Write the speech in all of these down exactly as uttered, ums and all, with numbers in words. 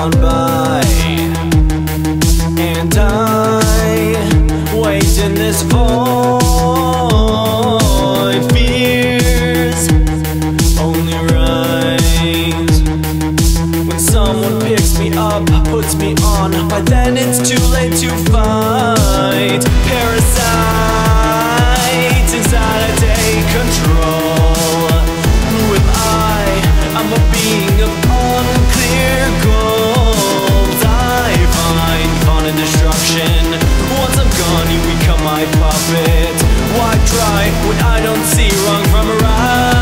gone by, and I wait in this void. Fears only rise when someone picks me up, puts me on. By then it's too late to fight. Parasite inside, I take control. Who am I? I'm a being of unclear goals. I find fun in destruction. Once I'm gone, you become my puppet. Why try when I don't see wrong from right?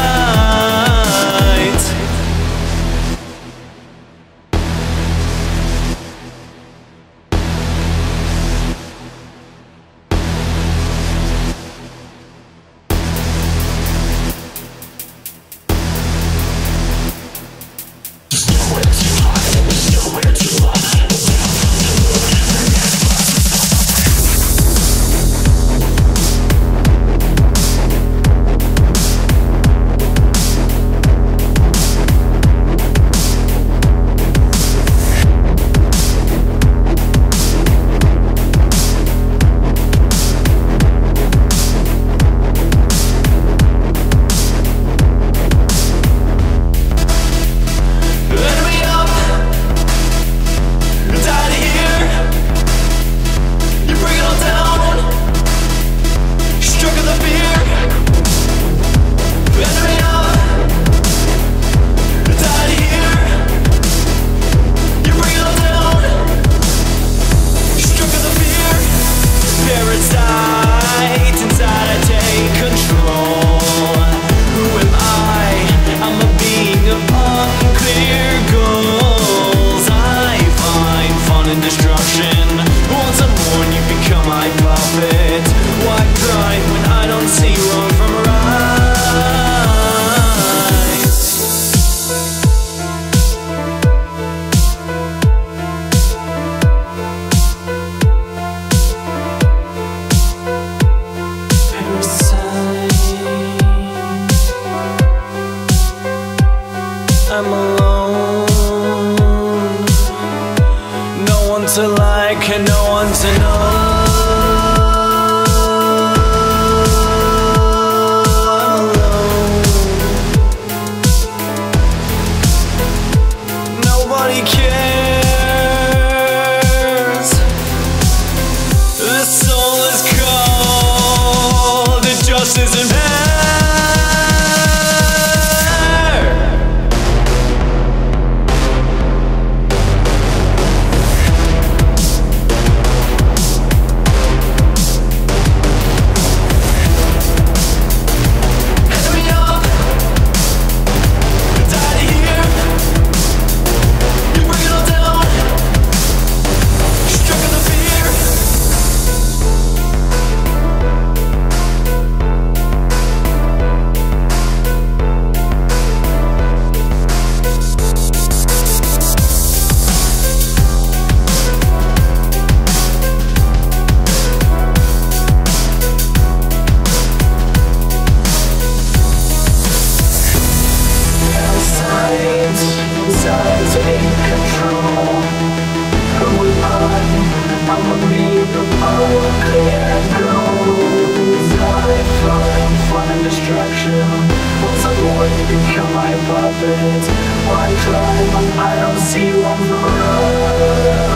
I'm alone, no one to like and no one to know. I'm alone, nobody cares. This soul is cold, it just isn't fair. Take control. Who am I? I'm a being of unclear goals. I find fun in destruction. Once I'm born, you become my puppet. Why try when I don't see one for us?